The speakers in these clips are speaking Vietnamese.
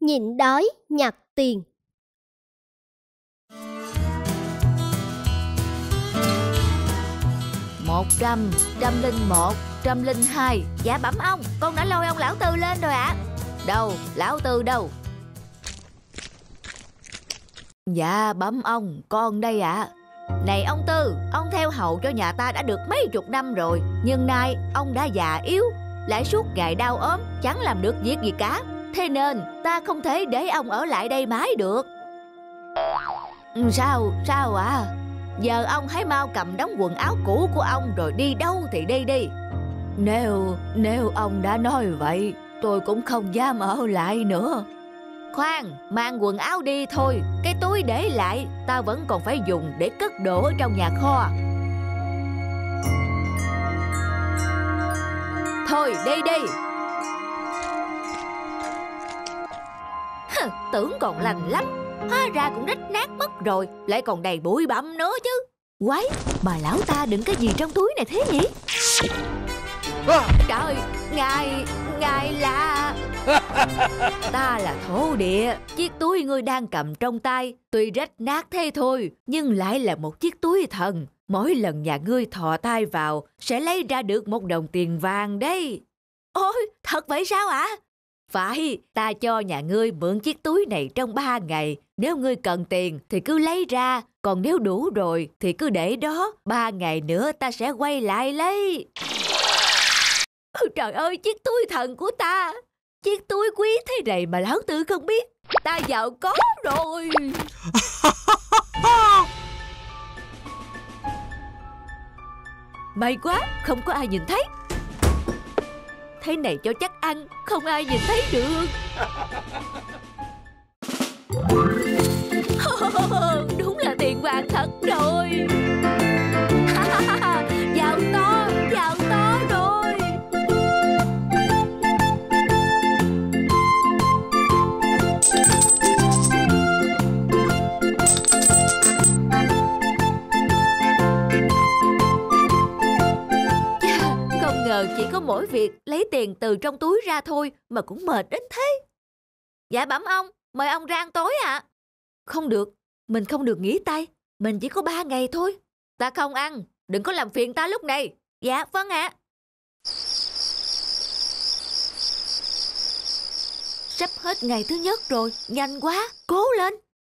nhịn đói nhặt tiền. Một trăm, 101, 102. Dạ bẩm ông, con đã lôi ông lão Tư lên rồi ạ. Đâu, lão Tư đâu? Dạ bẩm ông, con đây ạ. Này ông Tư, ông theo hầu cho nhà ta đã được mấy chục năm rồi, nhưng nay ông đã già yếu, lại suốt ngày đau ốm, chẳng làm được việc gì cả. Thế nên ta không thể để ông ở lại đây mãi được. Sao ạ? Giờ ông hãy mau cầm đống quần áo cũ của ông rồi đi đâu thì đi đi. Nếu ông đã nói vậy, tôi cũng không dám ở lại nữa. Khoan, mang quần áo đi thôi. Cái túi để lại, ta vẫn còn phải dùng để cất đồ ở trong nhà kho. Thôi đi đi. Tưởng còn lành lắm, hóa ra cũng rách nát mất rồi, lại còn đầy bụi bặm nữa chứ. Quái, bà lão ta đựng cái gì trong túi này thế nhỉ? Trời, ngài là... Ta là thổ địa. Chiếc túi ngươi đang cầm trong tay tuy rách nát thế thôi, nhưng lại là một chiếc túi thần. Mỗi lần nhà ngươi thò tay vào sẽ lấy ra được 1 đồng tiền vàng đấy. Ôi, thật vậy sao ạ? Phải, ta cho nhà ngươi mượn chiếc túi này trong 3 ngày. Nếu ngươi cần tiền thì cứ lấy ra, còn nếu đủ rồi thì cứ để đó. 3 ngày nữa ta sẽ quay lại lấy. Trời ơi, chiếc túi thần của ta. Chiếc túi quý thế này mà lão Tư không biết. Ta giàu có rồi. May quá, không có ai nhìn thấy. Thế này cho chắc ăn, không ai nhìn thấy được. Đúng là tiền vàng thật rồi. Giàu to rồi. Không ngờ chỉ có mỗi việc lấy tiền từ trong túi ra thôi mà cũng mệt đến thế. Dạ bẩm ông, mời ông ra ăn tối ạ. Không được, mình không được nghỉ tay. Mình chỉ có 3 ngày thôi. Ta không ăn, đừng có làm phiền ta lúc này. Dạ vâng ạ. Sắp hết ngày thứ nhất rồi, nhanh quá, cố lên.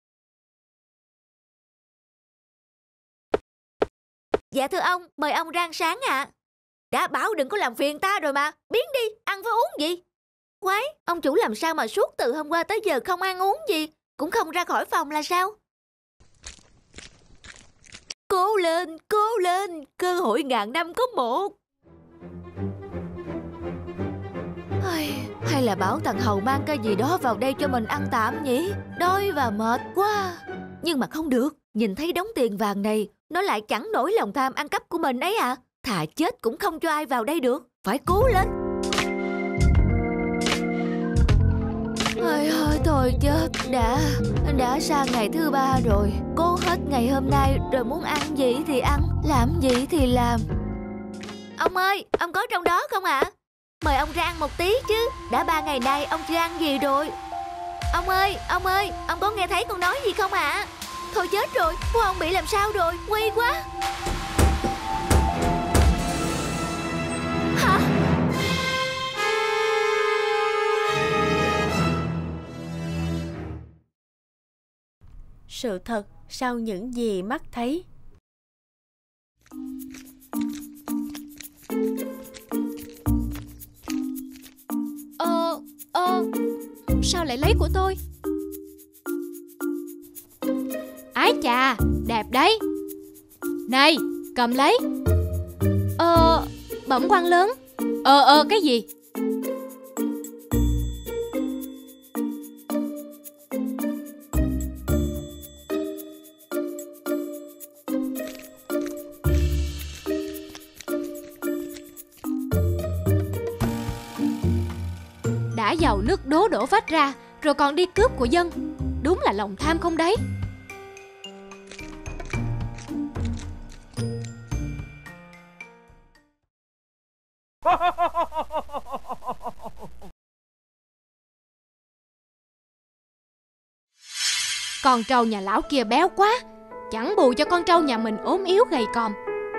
Dạ thưa ông, mời ông ra ăn sáng ạ. Đã bảo đừng có làm phiền ta rồi mà, biến đi, ăn với uống gì. Quái, ông chủ làm sao mà suốt từ hôm qua tới giờ không ăn uống gì, cũng không ra khỏi phòng là sao? Cố lên, cơ hội ngàn năm có một. Hay là bảo thằng Hầu mang cái gì đó vào đây cho mình ăn tạm nhỉ? Đói và mệt quá. Nhưng mà không được, nhìn thấy đống tiền vàng này, nó lại chẳng nổi lòng tham ăn cắp của mình ấy à. Thà chết cũng không cho ai vào đây được. Phải cố lên. Thôi chết đã sang ngày thứ 3 rồi. Cố hết ngày hôm nay rồi muốn ăn gì thì ăn, làm gì thì làm. Ông ơi, ông có trong đó không ạ? Mời ông ra ăn một tí chứ. Đã 3 ngày nay ông chưa ăn gì rồi. Ông ơi, ông có nghe thấy con nói gì không ạ? Thôi chết rồi, bố ông bị làm sao rồi, nguy quá. Hả? Sự thật sau những gì mắt thấy. Sao lại lấy của tôi? Ái chà, đẹp đấy. Này, cầm lấy. Bẩm quan lớn. Cái gì? Đã giàu nước đố đổ vách ra, rồi còn đi cướp của dân. Đúng là lòng tham không đấy. Con trâu nhà lão kia béo quá, chẳng bù cho con trâu nhà mình ốm yếu gầy còm.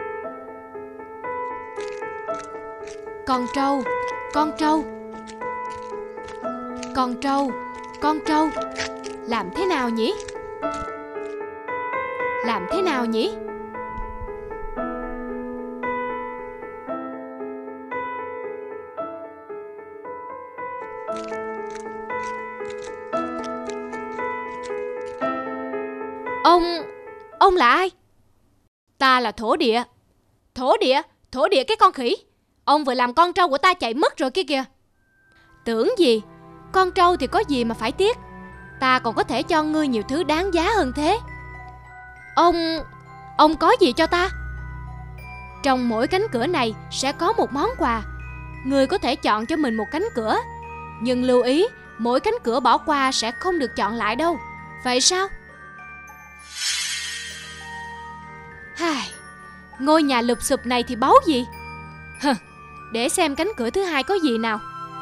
Con trâu, con trâu, con trâu, con trâu. Làm thế nào nhỉ? Làm thế nào nhỉ? Ông là ai? Ta là thổ địa. Thổ địa? Thổ địa cái con khỉ. Ông vừa làm con trâu của ta chạy mất rồi kia kìa. Tưởng gì? Con trâu thì có gì mà phải tiếc. Ta còn có thể cho ngươi nhiều thứ đáng giá hơn thế. Ông có gì cho ta? Trong mỗi cánh cửa này sẽ có một món quà. Ngươi có thể chọn cho mình một cánh cửa, nhưng lưu ý, mỗi cánh cửa bỏ qua sẽ không được chọn lại đâu. Vậy sao? Ngôi nhà lụp xụp này thì báu gì? Để xem cánh cửa thứ hai có gì nào.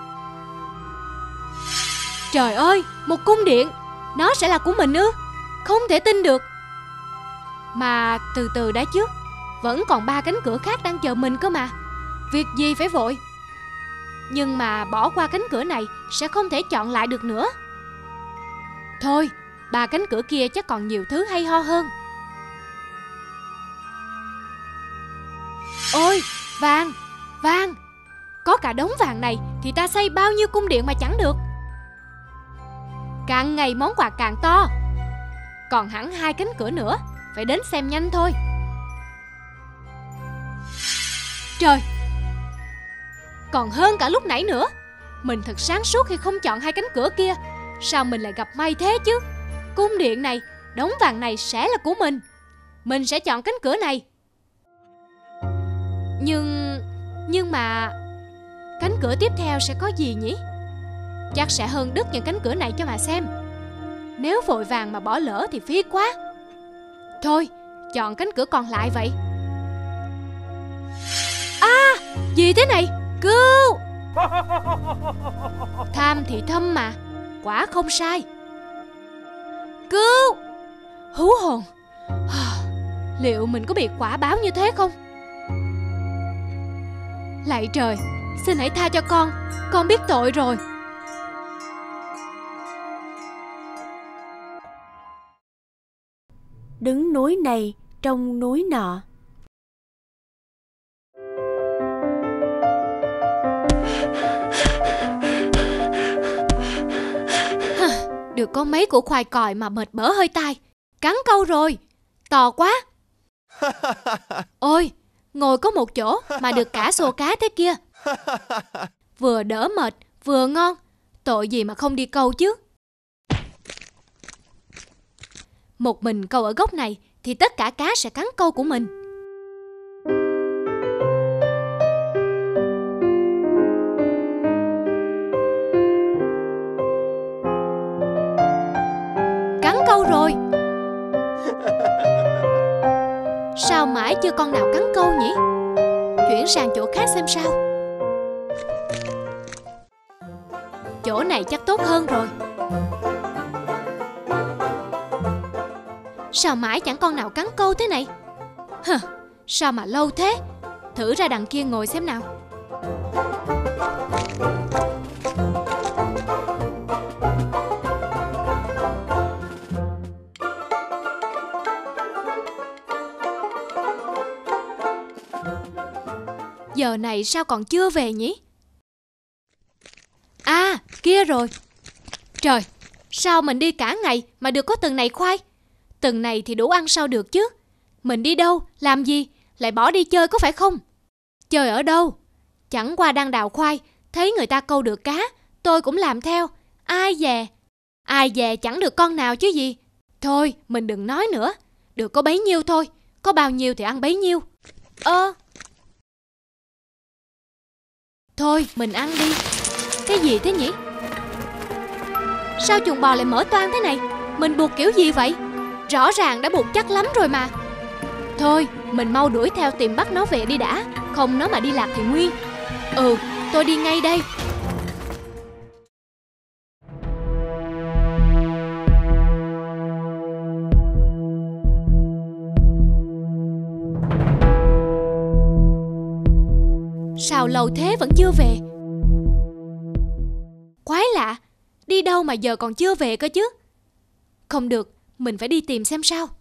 Trời ơi, một cung điện. Nó sẽ là của mình ư? Không thể tin được. Mà từ từ đã chứ, vẫn còn 3 cánh cửa khác đang chờ mình cơ mà. Việc gì phải vội. Nhưng mà bỏ qua cánh cửa này sẽ không thể chọn lại được nữa. Thôi, 3 cánh cửa kia chắc còn nhiều thứ hay ho hơn. Ôi, vàng, vàng. Có cả đống vàng này thì ta xây bao nhiêu cung điện mà chẳng được. Càng ngày món quà càng to. Còn hẳn 2 cánh cửa nữa, phải đến xem nhanh thôi. Trời, còn hơn cả lúc nãy nữa. Mình thật sáng suốt khi không chọn 2 cánh cửa kia. Sao mình lại gặp may thế chứ? Cung điện này, đống vàng này sẽ là của mình. Mình sẽ chọn cánh cửa này. Nhưng mà cánh cửa tiếp theo sẽ có gì nhỉ? Chắc sẽ hơn đứt những cánh cửa này cho mà xem. Nếu vội vàng mà bỏ lỡ thì phí quá. Thôi, chọn cánh cửa còn lại vậy. À, gì thế này? Cứu! Tham thì thâm mà, quả không sai. Cứu! Hú hồn. Liệu mình có bị quả báo như thế không? Lạy trời, xin hãy tha cho con biết tội rồi. Đứng núi này trông núi nọ. Được có mấy củ khoai còi mà mệt bở hơi tai. Cắn câu rồi, to quá. Ôi, ngồi có một chỗ mà được cả xô cá thế kia. Vừa đỡ mệt, vừa ngon. Tội gì mà không đi câu chứ. Một mình câu ở góc này thì tất cả cá sẽ cắn câu của mình. Cắn câu rồi. Sao mãi chưa con nào cắn câu nhỉ? Chuyển sang chỗ khác xem sao. Chỗ này chắc tốt hơn rồi. Sao mãi chẳng con nào cắn câu thế này? Sao mà lâu thế? Thử ra đằng kia ngồi xem nào. Giờ này sao còn chưa về nhỉ? À, kia rồi. Trời, sao mình đi cả ngày mà được có từng này khoai? Từng này thì đủ ăn sao được chứ? Mình đi đâu, làm gì, lại bỏ đi chơi có phải không? Chơi ở đâu? Chẳng qua đang đào khoai, thấy người ta câu được cá, tôi cũng làm theo. Ai dè chẳng được con nào chứ gì. Thôi, mình đừng nói nữa. Được có bấy nhiêu thôi, có bao nhiêu thì ăn bấy nhiêu. Thôi, mình ăn đi. Cái gì thế nhỉ? Sao chuồng bò lại mở toang thế này? Mình buộc kiểu gì vậy? Rõ ràng đã buộc chắc lắm rồi mà. Thôi, mình mau đuổi theo tìm bắt nó về đi đã. Không nó mà đi lạc thì nguy. Tôi đi ngay đây. lâu thế vẫn chưa về. Quái lạ, đi đâu mà giờ còn chưa về cơ chứ? Không được, mình phải đi tìm xem sao.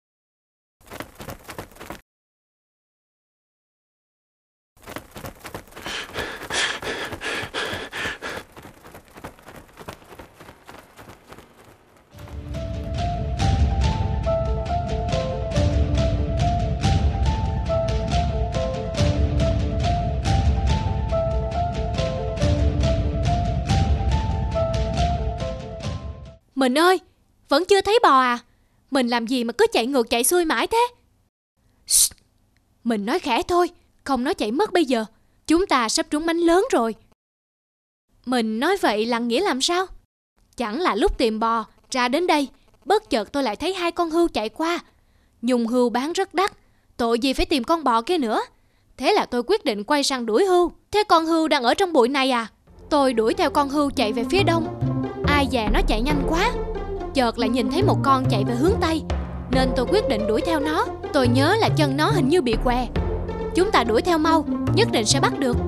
Mình ơi, vẫn chưa thấy bò à? Mình làm gì mà cứ chạy ngược chạy xuôi mãi thế? Shh, mình nói khẽ thôi, không nó chạy mất bây giờ. Chúng ta sắp trúng bánh lớn rồi. Mình nói vậy là nghĩa làm sao? Chẳng là lúc tìm bò ra đến đây, bất chợt tôi lại thấy 2 con hươu chạy qua. Nhung hươu bán rất đắt, tội gì phải tìm con bò kia nữa. Thế là tôi quyết định quay sang đuổi hươu. Thế con hươu đang ở trong bụi này à? Tôi đuổi theo con hươu chạy về phía đông. Ai dè nó chạy nhanh quá, chợt lại nhìn thấy một con chạy về hướng Tây, nên tôi quyết định đuổi theo nó. Tôi nhớ là chân nó hình như bị què. Chúng ta đuổi theo mau, nhất định sẽ bắt được.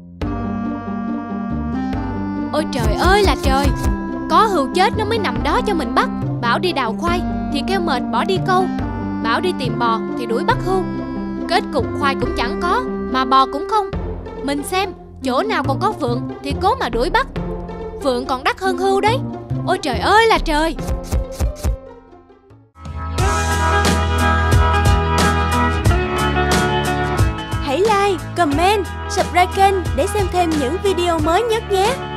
Ôi trời ơi là trời, có hươu chết nó mới nằm đó cho mình bắt. Bảo đi đào khoai thì kêu mệt bỏ đi câu, bảo đi tìm bò thì đuổi bắt hươu. Kết cục khoai cũng chẳng có, mà bò cũng không. Mình xem, chỗ nào còn có vượn thì cố mà đuổi bắt. Vượn còn đắt hơn hươu đấy. Ôi trời ơi là trời. Hãy like, comment, subscribe kênh để xem thêm những video mới nhất nhé.